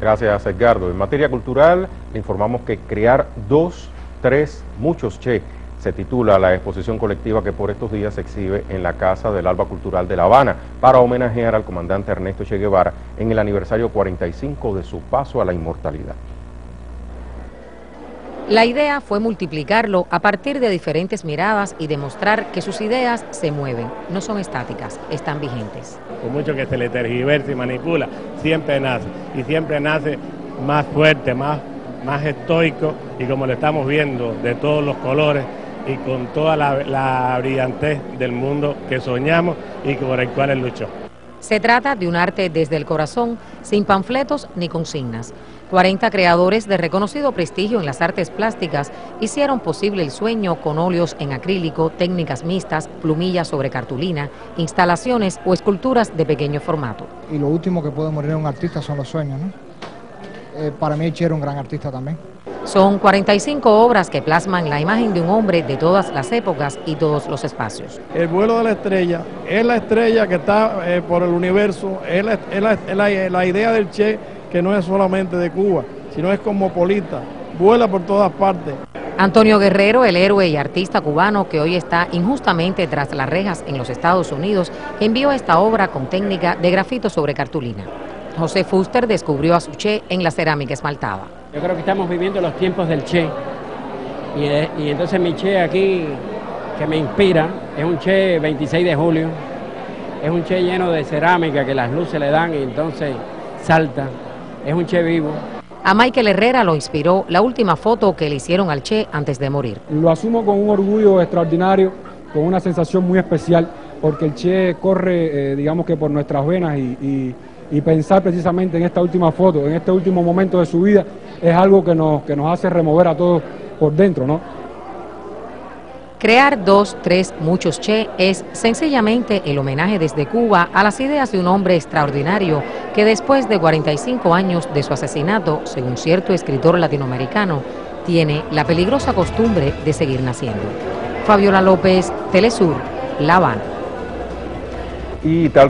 Gracias, Edgardo. En materia cultural, le informamos que Crear 2, 3, muchos Che se titula la exposición colectiva que por estos días se exhibe en la Casa del Alba Cultural de La Habana para homenajear al comandante Ernesto Che Guevara en el aniversario 45 de su paso a la inmortalidad. La idea fue multiplicarlo a partir de diferentes miradas y demostrar que sus ideas se mueven, no son estáticas, están vigentes. Por mucho que se le tergiverse y manipula, siempre nace, y siempre nace más fuerte, más estoico, y como lo estamos viendo, de todos los colores, y con toda la brillantez del mundo que soñamos y por el cual él luchó. Se trata de un arte desde el corazón, sin panfletos ni consignas. 40 creadores de reconocido prestigio en las artes plásticas hicieron posible el sueño con óleos en acrílico, técnicas mixtas, plumillas sobre cartulina, instalaciones o esculturas de pequeño formato. Y lo último que puede morir un artista son los sueños, ¿no? Para mí Che era un gran artista también. Son 45 obras que plasman la imagen de un hombre de todas las épocas y todos los espacios. El vuelo de la estrella es la estrella que está por el universo, es la idea del Che, que no es solamente de Cuba, sino es cosmopolita, vuela por todas partes. Antonio Guerrero, el héroe y artista cubano que hoy está injustamente tras las rejas en los Estados Unidos, envió esta obra con técnica de grafito sobre cartulina. José Fuster descubrió a su Che en la cerámica esmaltada. Yo creo que estamos viviendo los tiempos del Che, y entonces mi Che aquí, que me inspira, es un Che 26 de julio, es un Che lleno de cerámica que las luces le dan y entonces salta, es un Che vivo. A Michael Herrera lo inspiró la última foto que le hicieron al Che antes de morir. Lo asumo con un orgullo extraordinario, con una sensación muy especial, porque el Che corre, digamos que por nuestras venas y pensar precisamente en esta última foto, en este último momento de su vida, es algo que nos hace remover a todos por dentro, ¿no? Crear 2, 3, muchos Che es sencillamente el homenaje desde Cuba a las ideas de un hombre extraordinario que después de 45 años de su asesinato, según cierto escritor latinoamericano, tiene la peligrosa costumbre de seguir naciendo. Fabiola López, Telesur, La Habana. Y tal